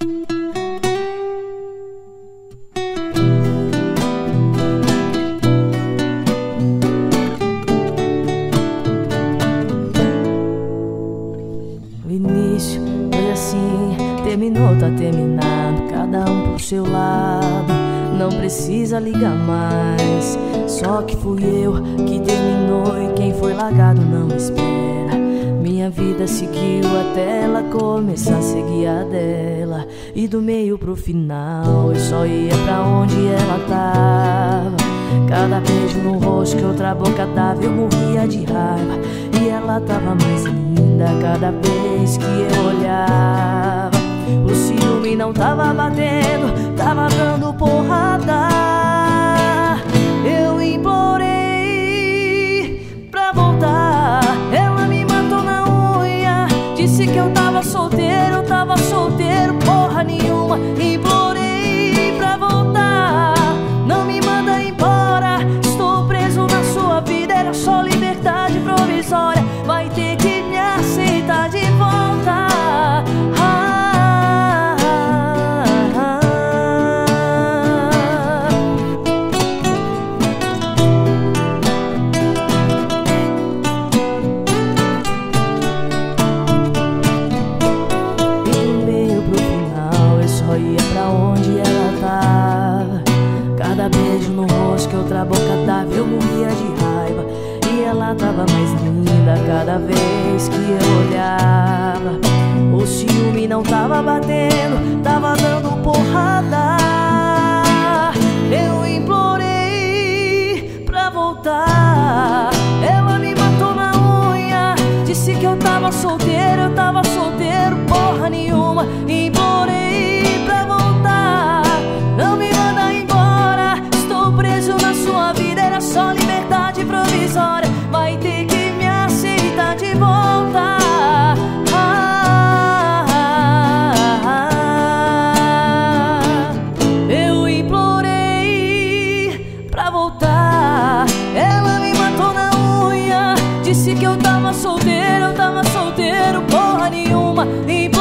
O início foi assim, terminou, tá terminado, cada um pro seu lado, não precisa ligar mais. Só que fui eu que terminou e quem foi largado não espera. Minha vida seguiu até ela começar a seguir a dela, e do meio pro final eu só ia pra onde ela tava. Cada beijo no rosto que outra boca dava eu morria de raiva, e ela tava mais linda cada vez que eu olhava. O ciúme não tava batendo, tava dando porrada. Eu implorei pra voltar, ela me matou na unha. Disse que eu tava solteiro, porra nenhuma. Implorei pra voltar, não me manda embora. Estou preso na sua vida, era só liberdade provisória. Vai ter que me aceitar de volta. Ia pra onde ela tava. Cada beijo no rosto que outra boca dava eu morria de raiva, e ela tava mais linda cada vez que eu olhava. O ciúme não tava batendo, tava dando porrada. Eu implorei pra voltar, ela me matou na unha. Disse que eu tava solteiro, porra nenhuma. Implorei pra voltar, não me manda embora. Estou preso na sua vida, era só liberdade provisória. Vai ter que me aceitar de volta. Eu implorei pra voltar, ela me matou na unha. Disse que eu tava solteiro, porra nenhuma.